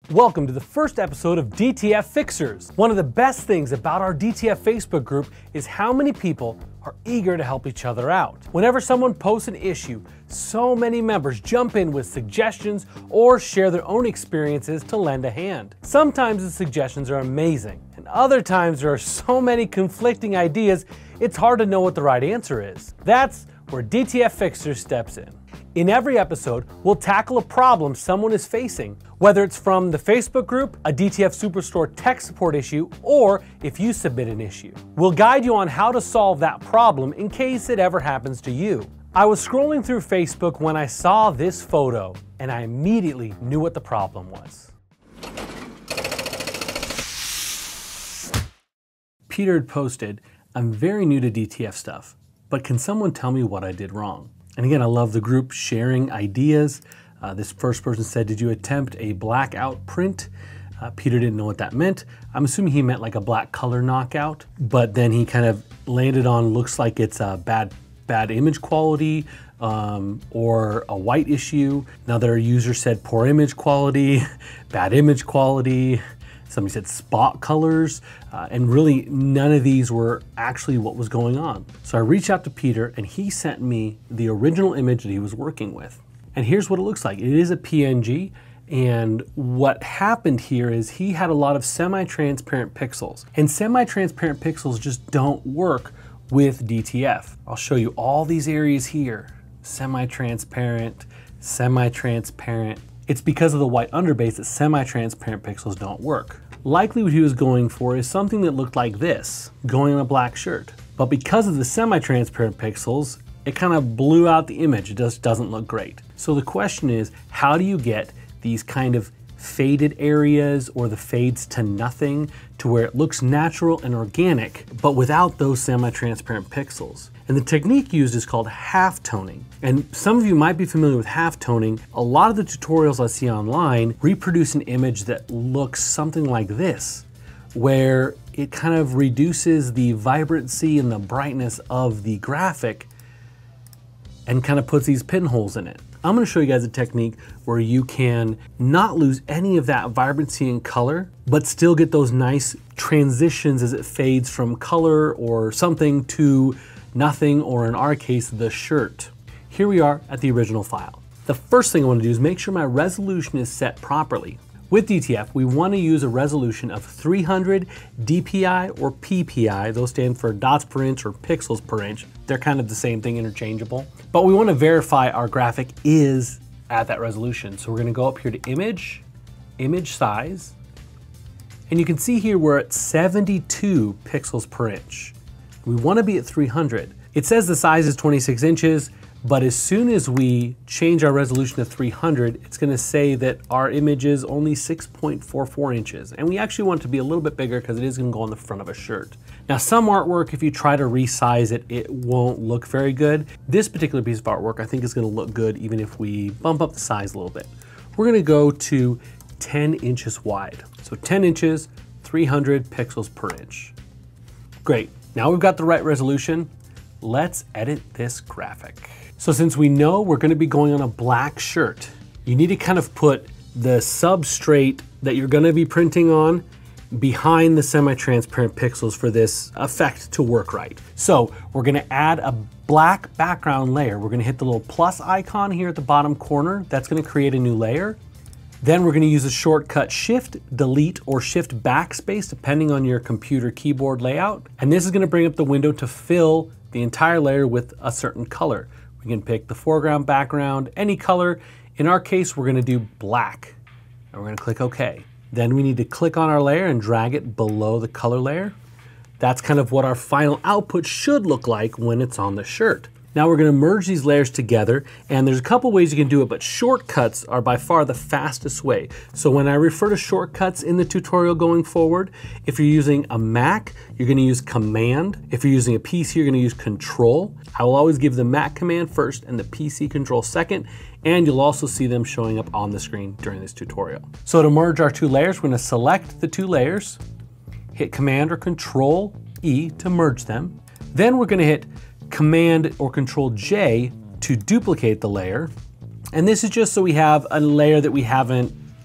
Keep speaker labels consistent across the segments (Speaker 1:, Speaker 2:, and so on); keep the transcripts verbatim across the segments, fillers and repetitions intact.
Speaker 1: Welcome to the first episode of D T F Fixers. One of the best things about our D T F Facebook group is how many people are eager to help each other out. Whenever someone posts an issue, so many members jump in with suggestions or share their own experiences to lend a hand. Sometimes the suggestions are amazing, and other times there are so many conflicting ideas, it's hard to know what the right answer is. That's where D T F Fixers steps in. In every episode, we'll tackle a problem someone is facing, whether it's from the Facebook group, a D T F Superstore tech support issue, or if you submit an issue. We'll guide you on how to solve that problem in case it ever happens to you. I was scrolling through Facebook when I saw this photo, and I immediately knew what the problem was. Peter had posted, "I'm very new to D T F stuff, but can someone tell me what I did wrong?" And again, I love the group sharing ideas. Uh, this first person said, "Did you attempt a blackout print?" Uh, Peter didn't know what that meant. I'm assuming he meant like a black color knockout, but then he kind of landed on looks like it's a bad, bad image quality um, or a white issue. Another user said poor image quality, bad image quality. Somebody said spot colors, uh, and really none of these were actually what was going on. So I reached out to Peter and he sent me the original image that he was working with. And here's what it looks like. It is a P N G, and what happened here is he had a lot of semi-transparent pixels, and semi-transparent pixels just don't work with D T F. I'll show you all these areas here. Semi-transparent, semi-transparent. It's because of the white underbase that semi-transparent pixels don't work. Likely what he was going for is something that looked like this, going on a black shirt. But because of the semi-transparent pixels, it kind of blew out the image. It just doesn't look great. So the question is, how do you get these kind of faded areas or the fades to nothing to where it looks natural and organic, but without those semi-transparent pixels? And the technique used is called halftoning. And some of you might be familiar with halftoning. A lot of the tutorials I see online reproduce an image that looks something like this, where it kind of reduces the vibrancy and the brightness of the graphic and kind of puts these pinholes in it. I'm gonna show you guys a technique where you can not lose any of that vibrancy and color, but still get those nice transitions as it fades from color or something to nothing, or in our case, the shirt. Here we are at the original file. The first thing I want to do is make sure my resolution is set properly. With D T F, we want to use a resolution of three hundred D P I or P P I. Those stand for dots per inch or pixels per inch. They're kind of the same thing, interchangeable. But we want to verify our graphic is at that resolution. So we're going to go up here to Image, Image Size, and you can see here we're at seventy-two pixels per inch. We want to be at three hundred. It says the size is twenty-six inches, but as soon as we change our resolution to three hundred, it's going to say that our image is only six point four four inches. And we actually want it to be a little bit bigger because it is going to go on the front of a shirt. Now, some artwork, if you try to resize it, it won't look very good. This particular piece of artwork I think is going to look good even if we bump up the size a little bit. We're going to go to ten inches wide. So ten inches, three hundred pixels per inch. Great. Now we've got the right resolution, let's edit this graphic. So since we know we're going to be going on a black shirt, you need to kind of put the substrate that you're going to be printing on behind the semi-transparent pixels for this effect to work right. So we're going to add a black background layer. We're going to hit the little plus icon here at the bottom corner. That's going to create a new layer. Then we're going to use the shortcut Shift Delete or Shift Backspace depending on your computer keyboard layout. And this is going to bring up the window to fill the entire layer with a certain color. We can pick the foreground, background, any color. In our case, we're going to do black. And we're going to click OK. Then we need to click on our layer and drag it below the color layer. That's kind of what our final output should look like when it's on the shirt. Now we're going to merge these layers together, and there's a couple ways you can do it, but shortcuts are by far the fastest way. So when I refer to shortcuts in the tutorial going forward, if you're using a Mac, you're going to use Command. If you're using a P C, you're going to use Control. I will always give the Mac command first and the P C control second, and you'll also see them showing up on the screen during this tutorial. So to merge our two layers, we're going to select the two layers, hit Command or Control E to merge them. Then we're going to hit Command or Control J to duplicate the layer. And this is just so we have a layer that we haven't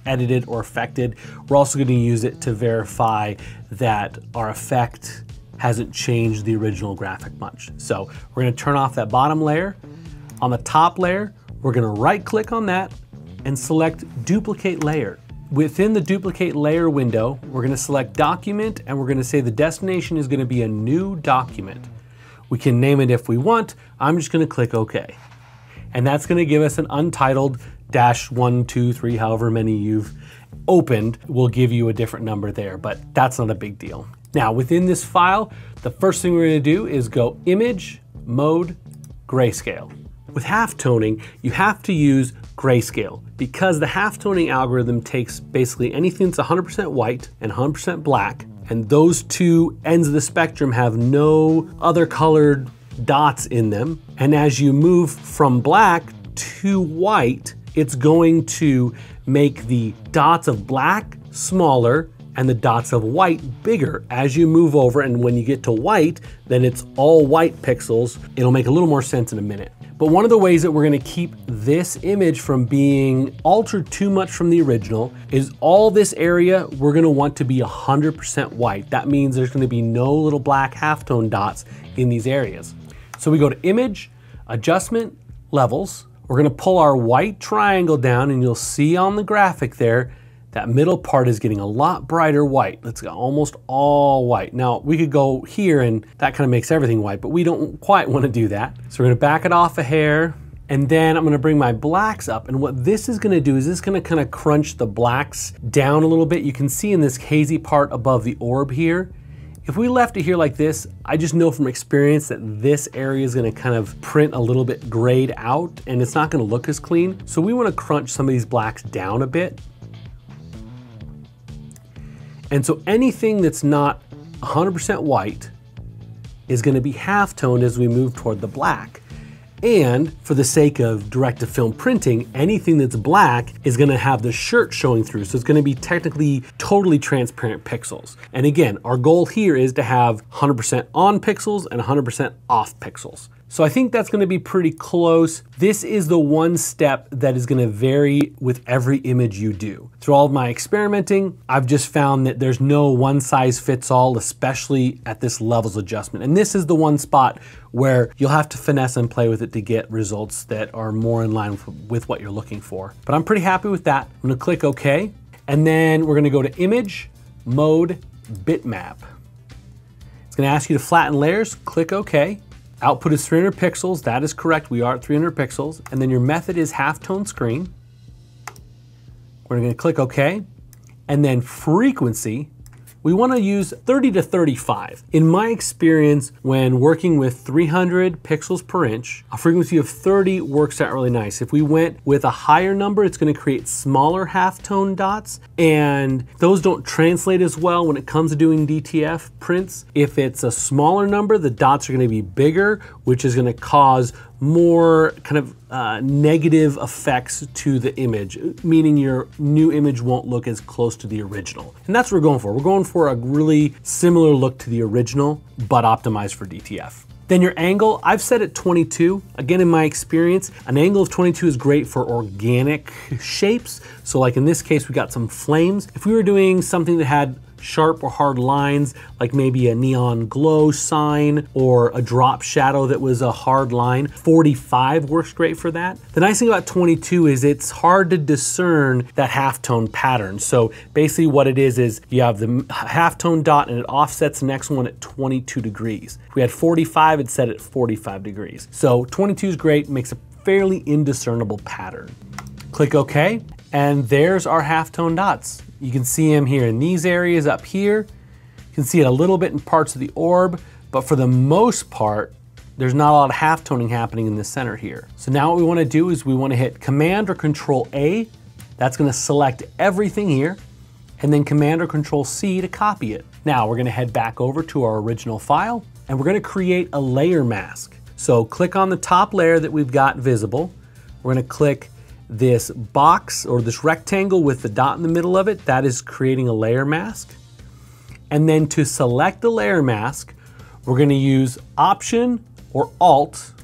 Speaker 1: edited or affected. We're also going to use it to verify that our effect hasn't changed the original graphic much. So we're going to turn off that bottom layer. On the top layer, we're going to right click on that and select duplicate layer. Within the duplicate layer window, we're going to select document and we're going to say the destination is going to be a new document. We can name it if we want. I'm just going to click OK. And that's going to give us an untitled dash one, two, three, however many you've opened will give you a different number there, but that's not a big deal. Now within this file, the first thing we're going to do is go image, mode, grayscale. With halftoning, you have to use grayscale because the halftoning algorithm takes basically anything that's one hundred percent white and one hundred percent black, and those two ends of the spectrum have no other colored dots in them. And as you move from black to white, it's going to make the dots of black smaller and the dots of white bigger as you move over. And when you get to white, then it's all white pixels. It'll make a little more sense in a minute. But one of the ways that we're gonna keep this image from being altered too much from the original is all this area we're gonna want to be one hundred percent white. That means there's gonna be no little black halftone dots in these areas. So we go to Image, Adjustment, Levels. We're gonna pull our white triangle down and you'll see on the graphic there, that middle part is getting a lot brighter white. It's almost all white. Now we could go here and that kind of makes everything white, but we don't quite wanna do that. So we're gonna back it off a hair and then I'm gonna bring my blacks up. And what this is gonna do is this is gonna kind of crunch the blacks down a little bit. You can see in this hazy part above the orb here, if we left it here like this, I just know from experience that this area is gonna kind of print a little bit grayed out and it's not gonna look as clean. So we wanna crunch some of these blacks down a bit. And so anything that's not one hundred percent white is gonna be halftoned as we move toward the black. And for the sake of direct-to-film printing, anything that's black is gonna have the shirt showing through. So it's gonna be technically totally transparent pixels. And again, our goal here is to have one hundred percent on pixels and one hundred percent off pixels. So I think that's gonna be pretty close. This is the one step that is gonna vary with every image you do. Through all of my experimenting, I've just found that there's no one size fits all, especially at this levels adjustment. And this is the one spot where you'll have to finesse and play with it to get results that are more in line with what you're looking for. But I'm pretty happy with that. I'm gonna click OK. And then we're gonna go to Image, Mode, Bitmap. It's gonna ask you to flatten layers, click OK. Output is three hundred pixels, that is correct, we are at three hundred pixels. And then your method is halftone screen. We're gonna click OK. And then frequency, we wanna use thirty to thirty-five. In my experience, when working with three hundred pixels per inch, a frequency of thirty works out really nice. If we went with a higher number, it's gonna create smaller halftone dots, and those don't translate as well when it comes to doing D T F prints. If it's a smaller number, the dots are gonna be bigger, which is gonna cause more kind of uh, negative effects to the image, meaning your new image won't look as close to the original. And that's what we're going for. We're going for a really similar look to the original, but optimized for D T F. Then your angle, I've set it twenty-two. Again, in my experience, an angle of twenty-two is great for organic shapes. So like in this case, we got some flames. If we were doing something that had sharp or hard lines, like maybe a neon glow sign or a drop shadow that was a hard line, forty-five works great for that. The nice thing about twenty-two is it's hard to discern that halftone pattern. So basically what it is, is you have the halftone dot and it offsets the next one at twenty-two degrees. If we had forty-five, it's set at forty-five degrees. So twenty-two is great, makes a fairly indiscernible pattern. Click OK, and there's our halftone dots. You can see them here in these areas up here. You can see it a little bit in parts of the orb, but for the most part, there's not a lot of halftoning happening in the center here. So now what we wanna do is we wanna hit Command or Control A. That's gonna select everything here, and then Command or Control C to copy it. Now we're gonna head back over to our original file, and we're gonna create a layer mask. So click on the top layer that we've got visible. We're gonna click this box or this rectangle with the dot in the middle of it. That is creating a layer mask. And then to select the layer mask, we're gonna use Option or Alt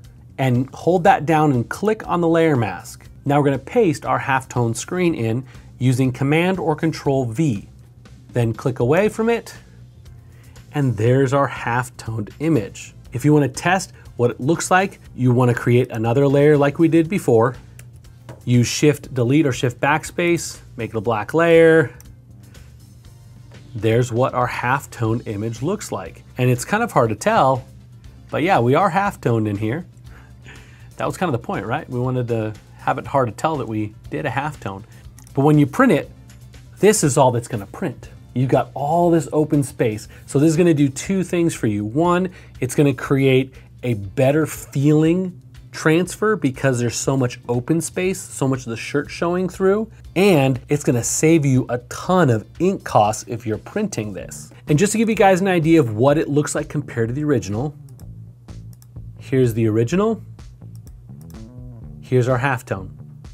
Speaker 1: and hold that down and click on the layer mask. Now we're gonna paste our halftone screen in using Command or Control V. Then click away from it, and there's our half-toned image. If you want to test what it looks like, you want to create another layer like we did before. Use Shift Delete or Shift Backspace, make it a black layer. There's what our half-toned image looks like. And it's kind of hard to tell, but yeah, we are half-toned in here. That was kind of the point, right? We wanted to have it hard to tell that we did a halftone. But when you print it, this is all that's gonna print. You've got all this open space. So this is gonna do two things for you. One, it's gonna create a better feeling transfer because there's so much open space, so much of the shirt showing through, and it's gonna save you a ton of ink costs if you're printing this. And just to give you guys an idea of what it looks like compared to the original, here's the original, here's our halftone.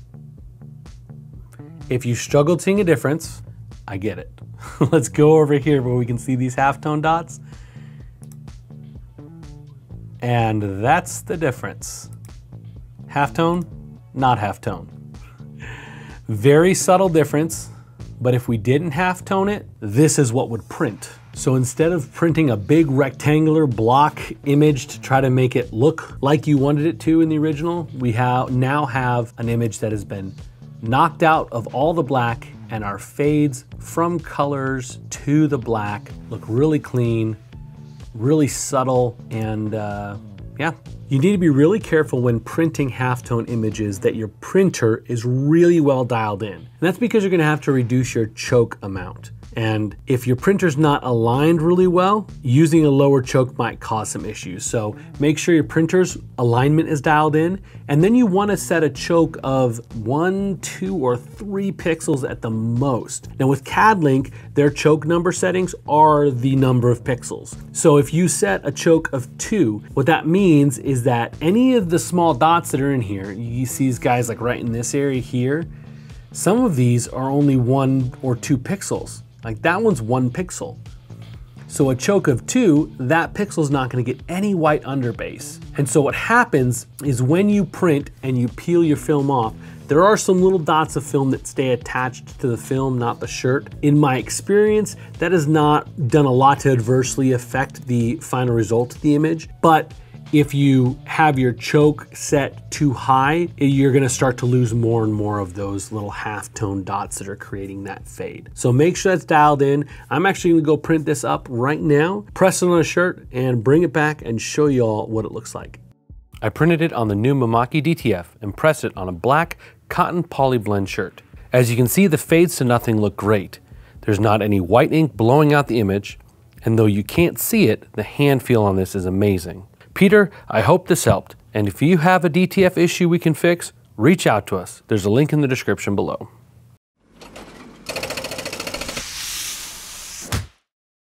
Speaker 1: If you struggled seeing a difference, I get it. Let's go over here where we can see these halftone dots. And that's the difference. Halftone, not halftone. Very subtle difference, but if we didn't halftone it, this is what would print. So instead of printing a big rectangular block image to try to make it look like you wanted it to in the original, we have now have an image that has been knocked out of all the black, and our fades from colors to the black look really clean, really subtle, and uh, yeah. You need to be really careful when printing halftone images that your printer is really well dialed in. And that's because you're gonna have to reduce your choke amount. And if your printer's not aligned really well, using a lower choke might cause some issues. So make sure your printer's alignment is dialed in, and then you wanna set a choke of one, two, or three pixels at the most. Now with CADLink, their choke number settings are the number of pixels. So if you set a choke of two, what that means is that any of the small dots that are in here, you see these guys like right in this area here, some of these are only one or two pixels. Like that one's one pixel. So a choke of two, that pixel's not gonna get any white underbase. And so what happens is when you print and you peel your film off, there are some little dots of film that stay attached to the film, not the shirt. In my experience, that has not done a lot to adversely affect the final result of the image, but if you have your choke set too high, you're gonna start to lose more and more of those little half-tone dots that are creating that fade. So make sure that's dialed in. I'm actually gonna go print this up right now, press it on a shirt, and bring it back and show you all what it looks like. I printed it on the new Mamaki D T F and pressed it on a black cotton poly blend shirt. As you can see, the fades to nothing look great. There's not any white ink blowing out the image, and though you can't see it, the hand feel on this is amazing. Peter, I hope this helped, and if you have a D T F issue we can fix, reach out to us. There's a link in the description below.